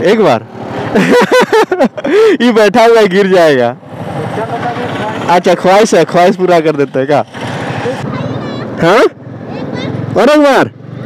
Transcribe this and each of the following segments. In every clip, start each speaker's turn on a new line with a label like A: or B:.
A: एक बार ये बैठा हुआ गिर जाएगा। अच्छा ख्वाहिश है, ख्वाहिश पूरा कर देते हैं क्या? हाँ और एक बार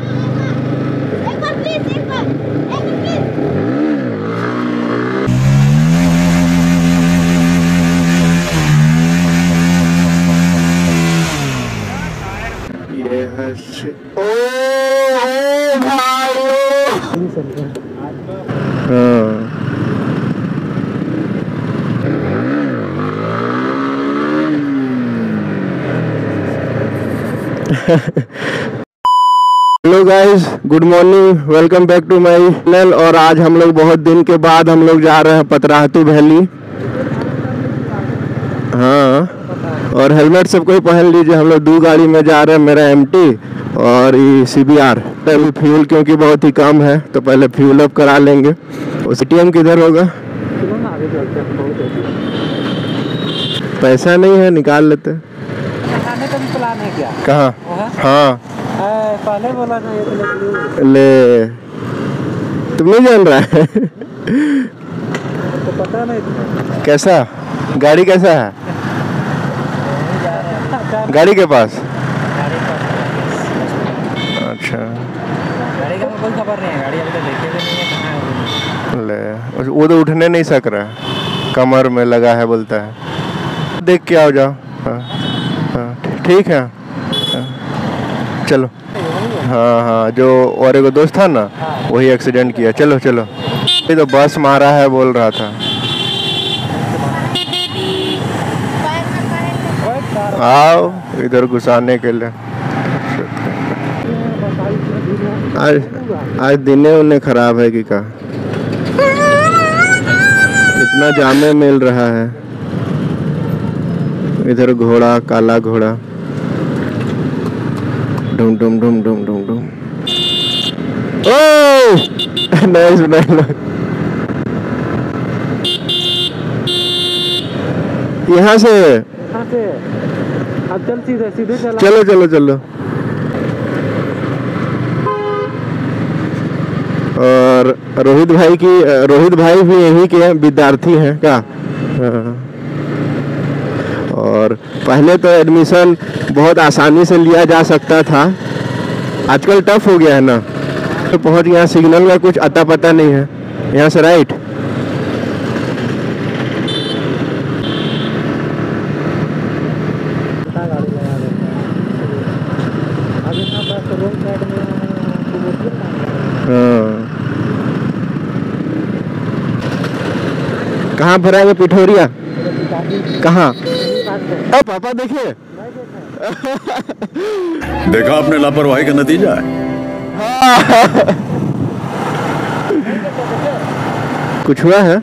A: hello guys, good morning, welcome back to my channel. और आज हम लोग बहुत दिन के बाद हम लोग जा रहे हैं पतरातू वैली। हाँ, और हेलमेट सब कोई पहन लीजिए। हम लोग 2 गाड़ी में जा रहे हैं, मेरा एमटी और ये CBR। अभी फ्यूल क्योंकि बहुत ही कम है तो पहले फ्यूल अप करा लेंगे। उस ATM किधर होगा? पैसा नहीं है, निकाल लेते।
B: खाने का भी प्लान है क्या?
A: कहाँ? हाँ
B: पहले बोला था ये
A: ले, तुम नहीं जान रहा है?
B: तो पता नहीं।
A: कैसा गाड़ी कैसा है? गाड़ी के पास? अच्छा,
B: गाड़ी का कोई खबर नहीं है। गाड़ी अभी तो देखे भी नहीं है कहाँ है।
A: ले वो तो उठने नहीं सक रहा है, कमर में लगा है बोलता है। देख के आओ, जाओ। हाँ ठीक है, चलो। हाँ हाँ, जो और एक दोस्त था ना, वही एक्सीडेंट किया। चलो चलो, ये तो बस मारा है बोल रहा था। आओ इधर घुसाने के लिए। आज दिने उन्हें खराब है कि का, इतना जामे मिल रहा है। इधर घोड़ा, काला घोड़ा, डूम डूम डूम डूम डूम डूम। ओह नहीं सुना यहाँ से
B: अब चल सीधे सीधे चला।
A: चलो चलो चलो। और रोहित भाई भी यहीं के विद्यार्थी हैं क्या? और पहले तो एडमिशन बहुत आसानी से लिया जा सकता था, आजकल टफ हो गया है ना। तो पहुंच गया, सिग्नल का कुछ अता पता नहीं है। यहाँ से राइट, कहाँ भराएंगे? पिठोरिया कहाँ? अब पापा देखिए।
C: देखा आपने लापरवाही का नतीजा है।
A: कुछ हुआ है?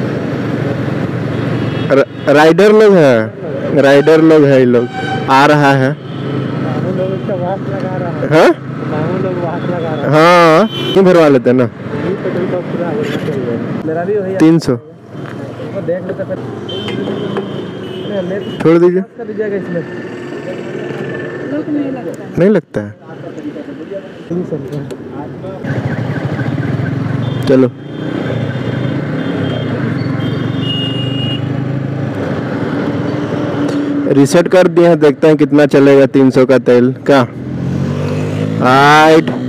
A: राइडर लोग है, ये लोग आ रहा है। हाँ हाँ, क्यों भरवा लेते ना? 300 छोड़ दीजिए। नहीं लगता है। चलो रीसेट कर दिए हैं, देखते हैं कितना चलेगा 300 का तेल का। राइट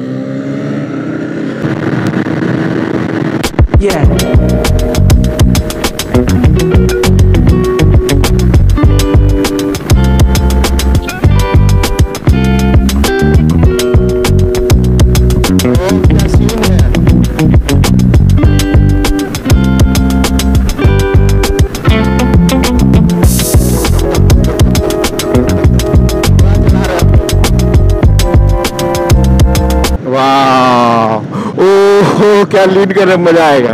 A: क्या लीड कर रहे, मजा आएगा।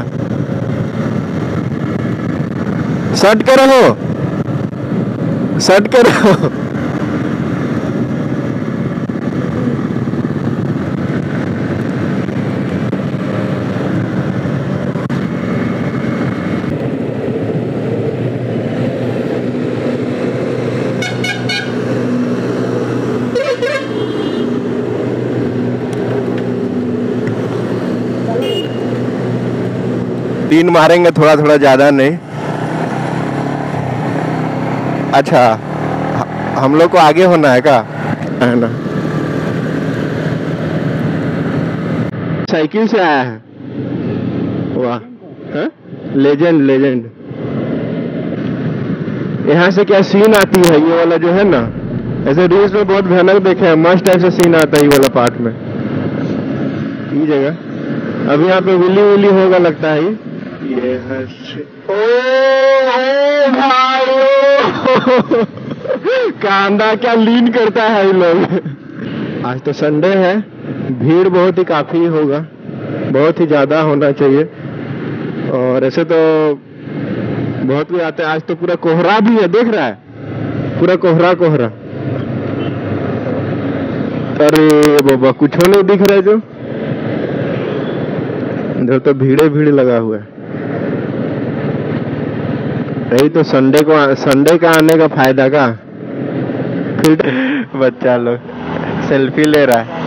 A: शर्ट करो। 3 मारेंगे, थोड़ा थोड़ा, ज़्यादा नहीं। अच्छा, हम लोग को आगे होना है क्या, है ना? साइकिल से आया है, वाह। हाँ? Legend legend. यहाँ से क्या सीन आती है, ये वाला जो है ना, ऐसे रील्स में बहुत भयानक देखे हैं, मस्त टाइप से सीन आता है ये वाला पार्ट में। ये जगह अब यहाँ पे विली विली होगा लगता है। ये है ओ भाई कांदा क्या लीन करता है ये लोग। आज तो संडे है, भीड़ बहुत ही काफी होगा, बहुत ही ज्यादा होना चाहिए। और ऐसे तो बहुत भी आते हैं, आज तो पूरा कोहरा भी है, देख रहा है, पूरा कोहरा कोहरा। अरे बाबा कुछ नहीं दिख रहा है, जो इधर तो भीड़े भीड़ लगा हुआ है। यही तो संडे का आने का फायदा का। फिर बच्चा लोग सेल्फी ले रहा है।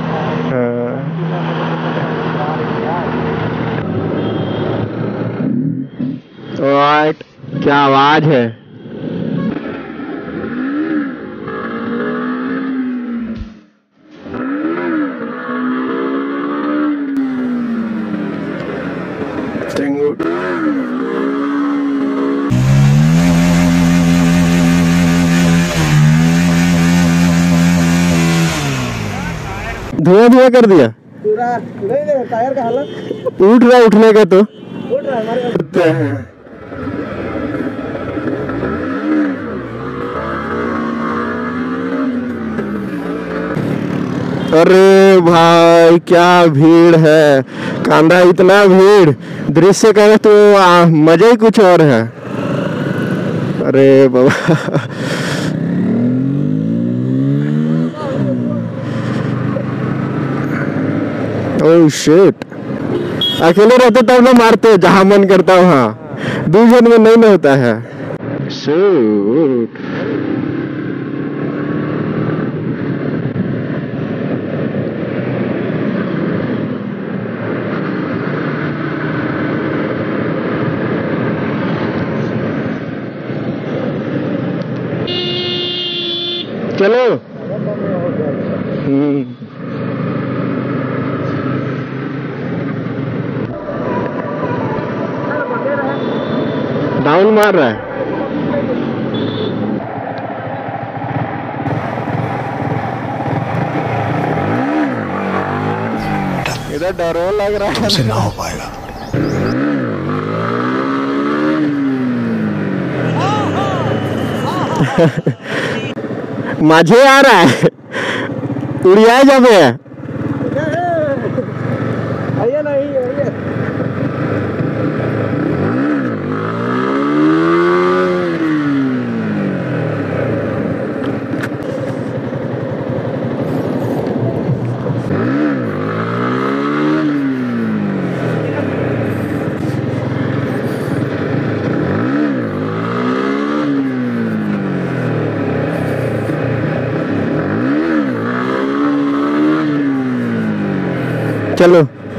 A: ऑलराइट, क्या आवाज है। धुआं धुआं कर दिया
B: पूरा। नहीं टायर का हालत
A: उठ रहा, उठने का तो
B: उठ रहा है हमारे।
A: अरे भाई क्या भीड़ है, कांधा इतना भीड़, दृश्य कहे तो मजा ही कुछ और है। अरे बाबा ओह शिट, अकेले रहते तब ना मारते, जहां मन करता वहां, 2 जन में नहीं ना होता है। शिट, चलो। डाउन मार रहा है। इधर डरो लग रहा है,
C: से ना हो पाएगा।
A: माझे आ रहा है, उड़िया जाबे
B: आइए नहीं आइए।
A: चलो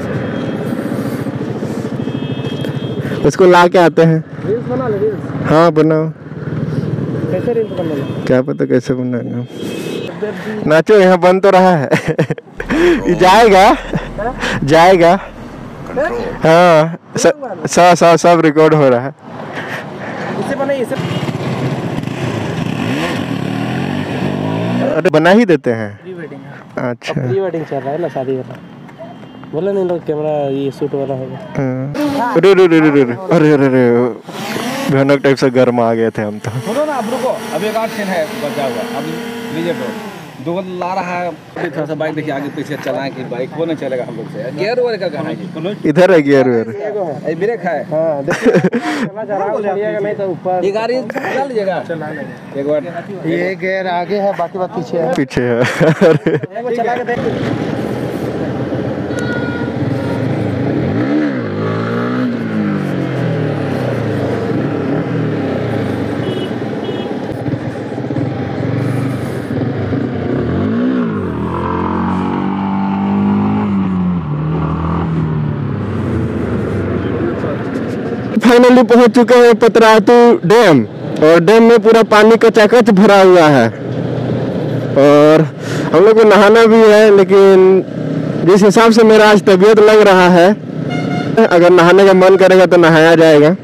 A: उसको ला के आते हैं।
B: रील्स बना ले रील्स।
A: हाँ बनाओ,
B: कैसे रील्स बनने लगे?
A: क्या पता कैसे बनाएगा। नाचो, यहाँ बन तो रहा है। ये जाएगा जाएगा। हाँ सब रिकॉर्ड हो रहा है।
B: इससे बने इसे।
A: अरे बना ही देते हैं।
B: प्री वेडिंग
A: अच्छा,
B: प्री वेडिंग चल रहा है ना, शादी वाला। बोले नहीं लोग कैमरा ये शूट वाला होगा।
A: अरे अरे अरे अरे भयानक टाइप से गर्म आ गए थे हम तो।
D: सुनो ना, अब रुको, अब एक और सीन है बचा हुआ। अब लीजिए दो ला रहा है, थोड़ा सा बाइक देखिए आगे पीछे चलाएं कि बाइक वो नहीं चलेगा हम लोग से। गियर वाले का कहाँ है?
A: इधर है गियर वेयर।
D: ये ब्रेक है।
B: हाँ देखिए चला जा रहा है, नहीं तो ऊपर
D: ये गाड़ी चला लीजिएगा एक बार।
B: ये गियर आगे है, बाकी बात पीछे है।
A: पीछे है। अरे
B: चला के देख।
A: फाइनली पहुंच चुके हैं पतरातू डैम, और डैम में पूरा पानी कचाकच भरा हुआ है, और हम लोग को नहाना भी है, लेकिन जिस हिसाब से मेरा आज तबीयत लग रहा है, अगर नहाने का मन करेगा तो नहाया जाएगा।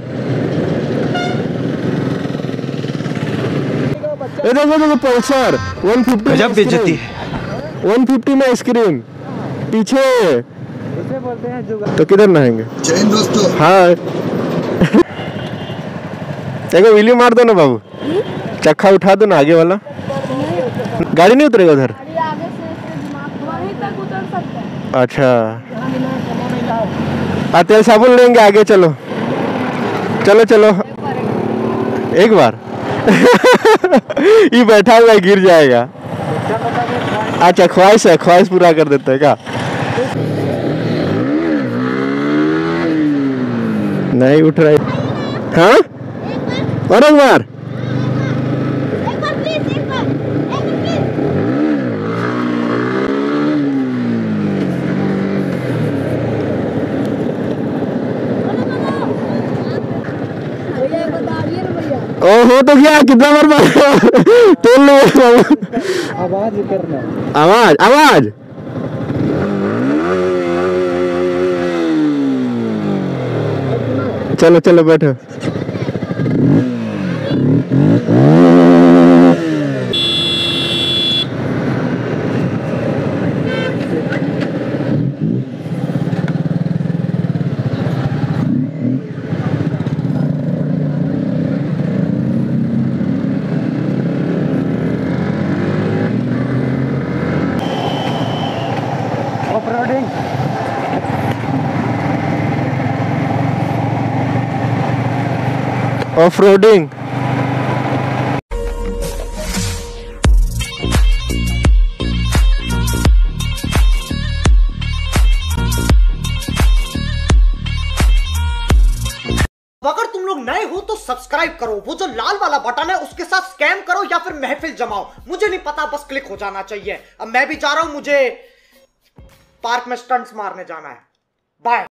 A: ये देखो देखो पल्सर 150
E: गजब बेइज्जती है।
A: 150 में आइसक्रीम पीछे,
B: उसे बोलते हैं जुगाड़।
A: तो किधर नहाएंगे?
F: जय हिंद दोस्तों।
A: हाँ देखो व्हीली मार दो ना बाबू, चक्का उठा दो ना आगे वाला, गाड़ी नहीं उतरेगा उधर।
G: वहीं तक उतर सकता है।
A: अच्छा तेल साबुन लेंगे, आगे चलो चलो चलो एक बार ये बैठा हुआ गिर जाएगा। अच्छा ख्वाहिश है, ख्वाहिश पूरा कर देता है क्या? नहीं उठ रहा है। हाँ और एक बार ओहो, तो क्या कितना बार तोल लो।
B: आवाज करना,
A: आवाज आवाज चलो चलो बैठो।
B: ऑफ-रोडिंग।
A: ऑफ-रोडिंग
H: अगर तुम लोग नए हो तो सब्सक्राइब करो, वो जो लाल वाला बटन है उसके साथ स्कैम करो या फिर महफिल जमाओ, मुझे नहीं पता, बस क्लिक हो जाना चाहिए। अब मैं भी जा रहा हूं, मुझे पार्क में स्टंट्स मारने जाना है। बाय।